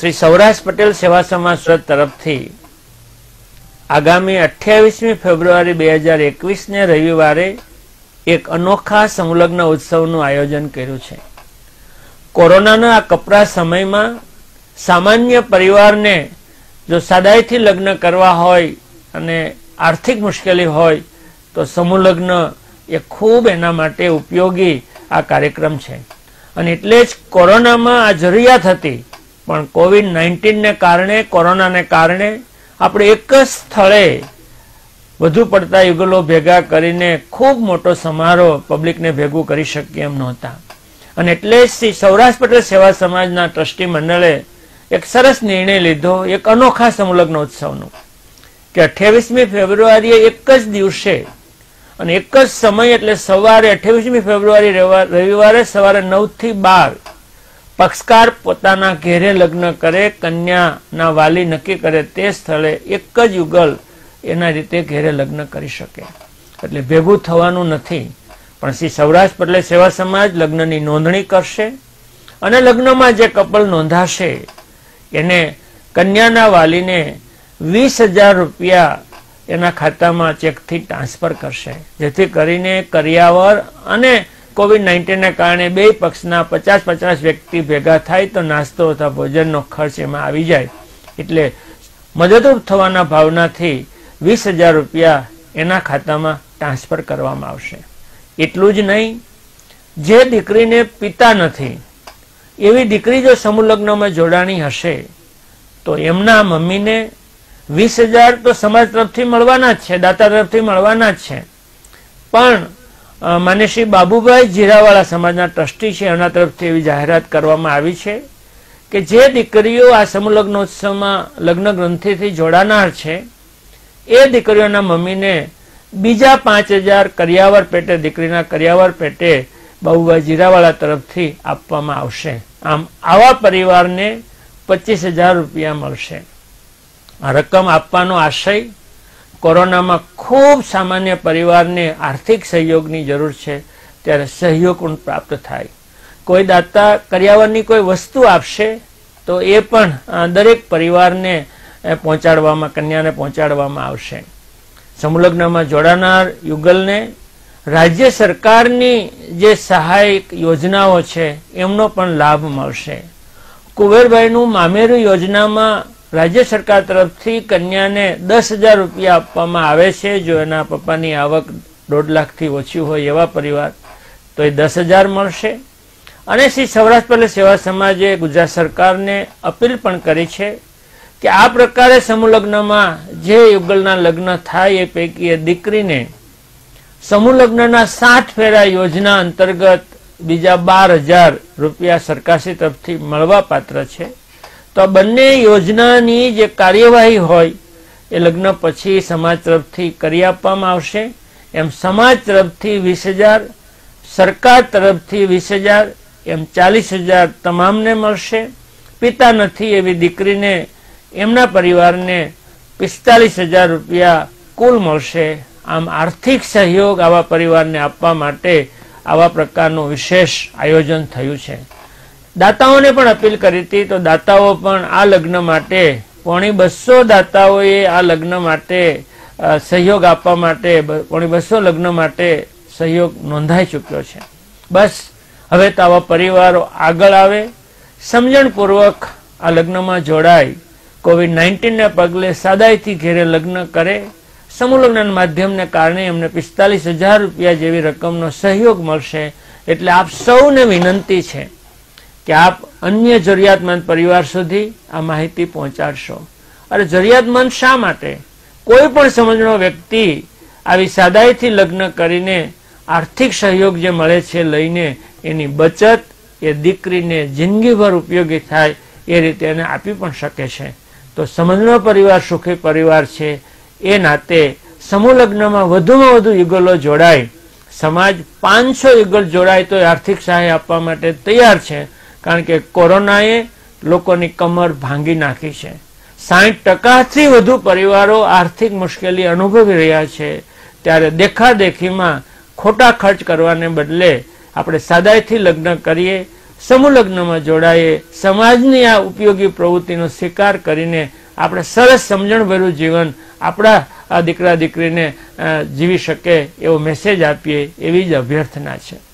श्री सौराष्ट्र पटेल सेवा समाज सूरत तरफथी आगामी 28 फेब्रुआरी 2021 ने रविवारे एक अनोखा समूलग्न उत्सवનું आयोजन કર્યું છે। कोरोनाના આ કપરા સમયમાં સામાન્ય પરિવારને જો સાદાઈથી લગ્ન કરવા હોય અને આર્થિક મુશ્કેલી હોય તો સમૂહ લગ્ન એ ખૂબ એના માટે ઉપયોગી આ કાર્યક્રમ છે। અને એટલે જ કોરોનામાં આ જરૂરિયાત હતી, પણ કોવિડ-19 ને કારણે, કોરોનાને કારણે આપણે એક જ સ્થળે વધુ પડતા યુગલો ભેગા કરીને ખૂબ મોટો સમારોહ પબ્લિકને ભેગું કરી શકીએ એમ નહોતા। અને એટલે જ શ્રી સૌરાષ્ટ્ર પટેલ સેવા સમાજના ટ્રસ્ટી મંડળે એક સરસ નિર્ણય લીધો, એક અનોખા સમૂહલગ્ન ઉત્સવનો, કે 28મી ફેબ્રુઆરીએ એક જ દિવસે અને એક જ સમય એટલે સવારે 28મી ફેબ્રુઆરી રવિવારે સવારે 9 થી 12 પક્ષકાર પોતાના ઘેરે લગ્ન કરે, કન્યાના વાલી નક્કી કરે તે સ્થળે એક જ યુગલ એના રીતે ઘેરે લગ્ન કરી શકે। એટલે ભેગું થવાનું નથી, પણ શ્રી સૌરાષ્ટ્ર પટેલ સેવા સમાજ લગ્નની નોંધણી કરશે અને લગ્નમાં જે કપલ નોંધાશે એને કન્યાના વાલીને 20,000 રૂપિયા એના ખાતામાં ચેકથી ટ્રાન્સફર કરશે, જેથી કરીને કરિયાવર અને કોવિડ-19 ને કારણે બે પક્ષના 50-50 વ્યક્તિ ભેગા થાય તો નાસ્તો અથવા ભોજનનો ખર્ચ એમાં આવી જાય। એટલે મદદરૂપ થવાના ભાવનાથી 20,000 રૂપિયા એના ખાતામાં ટ્રાન્સફર કરવામાં આવશે। એટલું જ નહીં, જે દીકરીને પિતા નથી એવી દીકરી જો સમૂહ લગ્નમાં જોડાણી હશે તો એમના મમ્મીને 20,000 તો સમાજ તરફથી મળવાના જ છે, દાતા તરફથી મળવાના જ છે। પણ માન્ય શ્રી બાબુભાઈ જીરાવાળા સમાજના ટ્રસ્ટી છે, એના તરફથી એવી જાહેરાત કરવામાં આવી છે કે જે દીકરીઓ આ સમૂહ લગ્નોત્સવમાં લગ્ન ગ્રંથિથી જોડાનાર છે એ દીકરીઓના મમ્મીને બીજા 5,000 કરિયાવર પેટે, દીકરીના કરિયાવર પેટે બાબુભાઈ જીરાવાળા તરફથી આપવામાં આવશે। આમ આવા પરિવારને 25,000 રૂપિયા મળશે। આ રકમ આપવાનો આશય કોરોનામાં ખૂબ સામાન્ય પરિવારને આર્થિક સહયોગની જરૂર છે ત્યારે સહયોગ પણ પ્રાપ્ત થાય। કોઈ દાતા કરિયાવરની કોઈ વસ્તુ આપશે તો એ પણ દરેક પરિવારને પહોંચાડવામાં, કન્યાને પહોંચાડવામાં આવશે। સમૂહ લગ્નમાં જોડાનાર યુગલને રાજ્ય સરકારની જે સહાયક યોજનાઓ છે એમનો પણ લાભ મળશે। કુબેરભાઈનું મામેરું યોજનામાં રાજ્ય સરકાર તરફથી કન્યાને 10,000 રૂપિયા આપવામાં આવે છે। જો એના પપ્પાની આવક 1.5 લાખથી ઓછી હોય એવા પરિવાર તો એ 10,000 મળશે। અને શ્રી સૌરાષ્ટ્ર પટેલ સેવા સમાજે ગુજરાત સરકારને અપીલ પણ કરી છે કે આ પ્રકારે સમૂહ લગ્નમાં જે યુગલના લગ્ન થાય એ પૈકી એ દીકરીને સમૂહ લગ્નના 60 ફેરા યોજના અંતર્ગત બીજા 12,000 રૂપિયા સરકારશ્રી તરફથી મળવા પાત્ર છે। તો બંને યોજનાની જે કાર્યવાહી હોય એ લગ્ન પછી સમાજ તરફથી કરી આપવામાં આવશે। એમ સમાજ તરફથી 20,000, સરકાર તરફથી 20,000, એમ 40,000 તમામને મળશે। પિતા નથી એવી દીકરીને, એમના પરિવારને 45,000 રૂપિયા કુલ મળશે। આમ આર્થિક સહયોગ આવા પરિવારને આપવા માટે આવા પ્રકારનું વિશેષ આયોજન થયું છે। દાતાઓને પણ અપીલ કરી હતી, તો દાતાઓ પણ આ લગ્ન માટે 250 દાતાઓએ આ લગ્ન માટે સહયોગ આપવા માટે 250 લગ્ન માટે સહયોગ નોંધાઈ ચૂક્યો છે। બસ હવે તો આવા પરિવારો આગળ આવે, સમજણપૂર્વક આ લગ્નમાં જોડાય, કોવિડ-19 ને પગલે સાદાઈથી ઘેરે લગ્ન કરે। સમૂહ લગ્નના માધ્યમને કારણે એમને 45,000 રૂપિયા જેવી રકમનો સહયોગ મળશે। એટલે આપ સૌને વિનંતી છે કે આપ અન્ય જરૂરિયાતમંદ પરિવાર સુધી આ માહિતી પહોંચાડશો। અરે જરૂરિયાતમંદ શા માટે? કોઈ પણ સમજણો વ્યક્તિ આવી સાદાઈથી લગ્ન કરીને આર્થિક સહયોગ જે મળે છે લઈને એની બચત એ દીકરીને જિંદગીભર ઉપયોગી થાય એ રીતે એને આપી પણ શકે છે। તો સમજણો પરિવાર સુખી પરિવાર છે એ નાતે સમૂહ લગ્નમાં વધુમાં વધુ યુગલો જોડાય। સમાજ 500 યુગલ જોડાય તો આર્થિક સહાય આપવા માટે તૈયાર છે, કારણ કે કોરોનાએ લોકોની કમર ભાંગી નાખી છે। 60%થી વધુ પરિવારો આર્થિક મુશ્કેલી અનુભવી રહ્યા છે। ત્યારે દેખાદેખીમાં ખોટા ખર્ચ કરવાને બદલે આપણે સાદાઈથી લગ્ન કરીએ, સમૂહ લગ્નમાં જોડાઈએ, સમાજની આ ઉપયોગી પ્રવૃત્તિનો સ્વીકાર કરીને આપણે સરસ સમજણભર્યું જીવન આપણા આ દીકરા દીકરીને જીવી શકે એવો મેસેજ આપીએ એવી જ અભ્યર્થના છે.